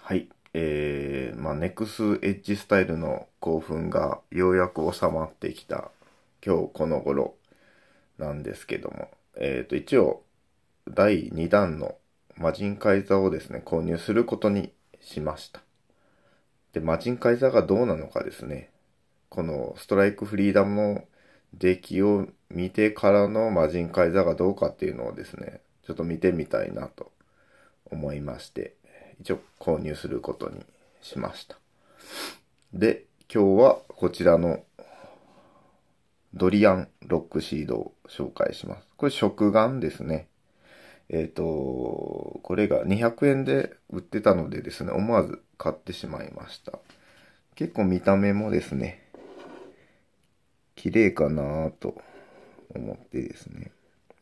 はい。ネクスエッジスタイルの興奮がようやく収まってきた今日この頃なんですけども、一応第2弾の魔人カイザーをですね、購入することにしました。で、魔人カイザーがどうなのかですね、このストライクフリーダムの出来を見てからの魔人カイザーがどうかっていうのをですね、ちょっと見てみたいなと思いまして、一応購入することにしました。で、今日はこちらのドリアンロックシードを紹介します。これ食玩ですね。これが200円で売ってたのでですね、思わず買ってしまいました。結構見た目もですね、綺麗かなぁと思ってですね。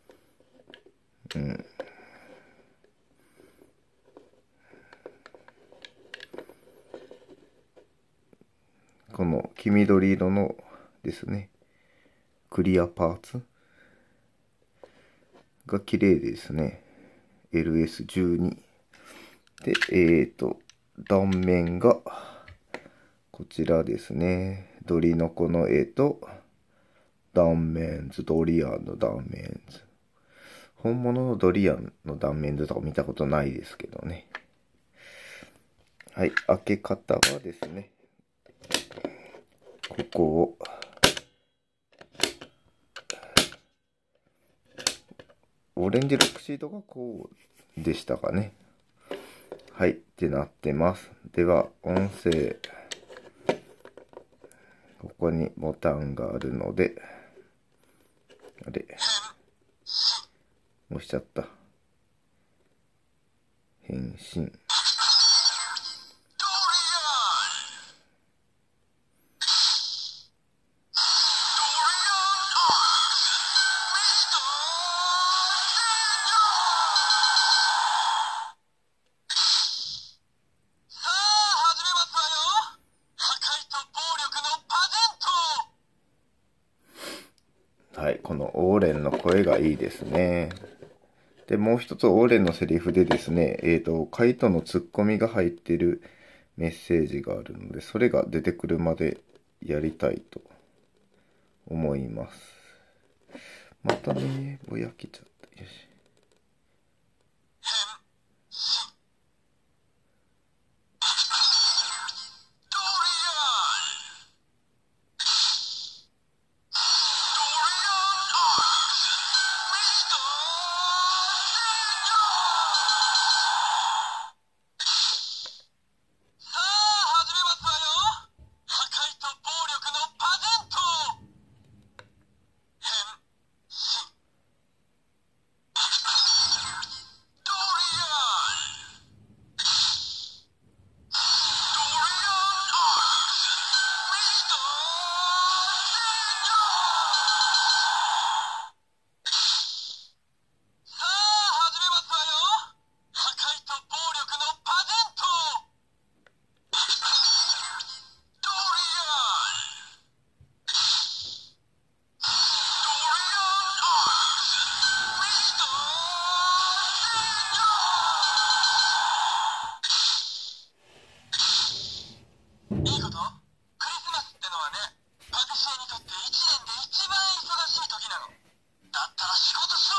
この黄緑色のですね、クリアパーツが綺麗ですね。LS12。で、断面がこちらですね。鳥の子の絵と断面図、ドリアンの断面図。本物のドリアンの断面図とか見たことないですけどね。はい、開け方はですね、ここをオレンジロックシートがこうでしたかね。はいってなってます。では音声、ここにボタンがあるので、あれ押しちゃった。変身。はい、このオーレンの声がいいですね。で、もう一つオーレンのセリフでですね、カイトのツッコミが入っているメッセージがあるので、それが出てくるまでやりたいと思います。またね、ぼやけちゃった。よし。いいこと？クリスマスってのはね、パティシエにとって一年で一番忙しい時なの。だったら仕事し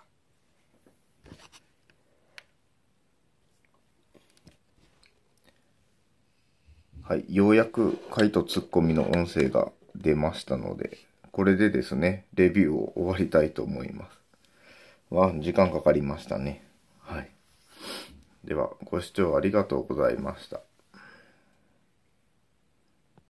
ろ！はい、ようやくカイトツッコミの音声が出ましたので、これでですね、レビューを終わりたいと思います。時間かかりましたね。はい。では、ご視聴ありがとうございました。